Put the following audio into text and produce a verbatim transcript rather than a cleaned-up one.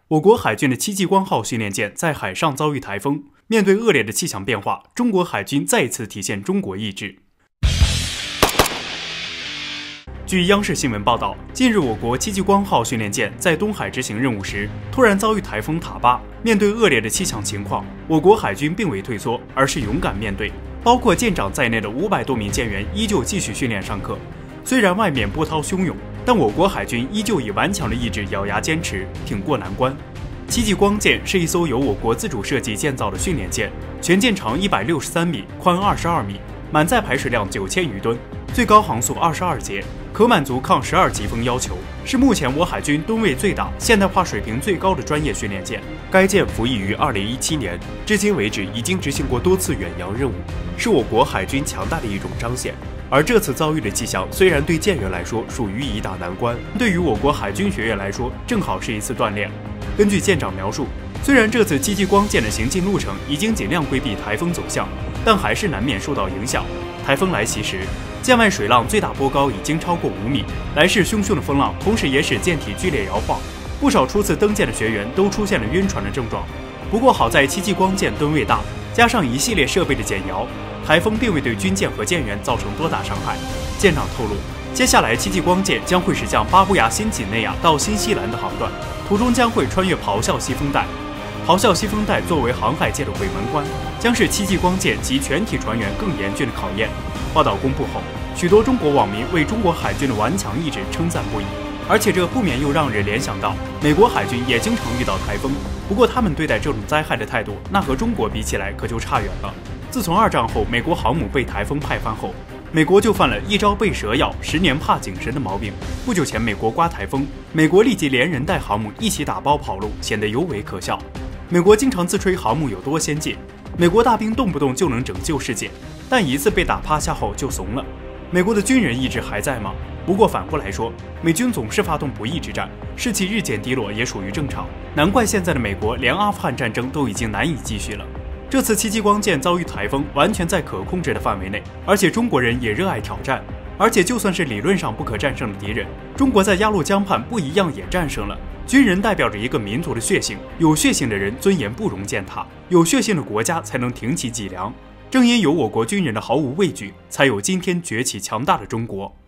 我国海军的戚继光号训练舰在海上遭遇台风，面对恶劣的气象变化，中国海军再一次体现中国意志。据央视新闻报道，近日我国戚继光号训练舰在东海执行任务时，突然遭遇台风塔巴。面对恶劣的气象情况，我国海军并未退缩，而是勇敢面对。包括舰长在内的五百多名舰员依旧继续训练上课。虽然外面波涛汹涌，但我国海军依旧以顽强的意志咬牙坚持，挺过难关。戚继光舰是一艘由我国自主设计建造的训练舰，全舰长一百六十三米，宽二十二米，满载排水量九千余吨，最高航速二十二节，可满足抗十二级风要求，是目前我海军吨位最大、现代化水平最高的专业训练舰。该舰服役于二零一七年，至今为止已经执行过多次远洋任务，是我国海军强大的一种彰显。而这次遭遇的气象，虽然对舰员来说属于一大难关，对于我国海军学院来说，正好是一次锻炼。根据舰长描述，虽然这次戚继光舰的行进路程已经尽量规避台风走向，但还是难免受到影响。台风来袭时，舰外水浪最大波高已经超过五米，来势汹汹的风浪同时也使舰体剧烈摇晃，不少初次登舰的学员都出现了晕船的症状。不过好在戚继光舰吨位大，加上一系列设备的减摇，台风并未对军舰和舰员造成多大伤害。舰长透露，接下来戚继光舰将会驶向巴布亚新几内亚到新西兰的航段，途中将会穿越咆哮西风带。咆哮西风带作为航海界的鬼门关，将是戚继光舰及全体船员更严峻的考验。报道公布后，许多中国网民为中国海军的顽强意志称赞不已，而且这不免又让人联想到，美国海军也经常遇到台风，不过他们对待这种灾害的态度，那和中国比起来可就差远了。自从二战后美国航母被台风拍翻后，美国就犯了一朝被蛇咬，十年怕井绳的毛病。不久前美国刮台风，美国立即连人带航母一起打包跑路，显得尤为可笑。美国经常自吹航母有多先进，美国大兵动不动就能拯救世界，但一次被打趴下后就怂了。美国的军人意志还在吗？不过反过来说，美军总是发动不义之战，士气日渐低落也属于正常。难怪现在的美国连阿富汗战争都已经难以继续了。这次戚继光舰遭遇台风，完全在可控制的范围内，而且中国人也热爱挑战。而且就算是理论上不可战胜的敌人，中国在鸭绿江畔不一样也战胜了。军人代表着一个民族的血性，有血性的人尊严不容践踏，有血性的国家才能挺起脊梁。正因有我国军人的毫无畏惧，才有今天崛起强大的中国。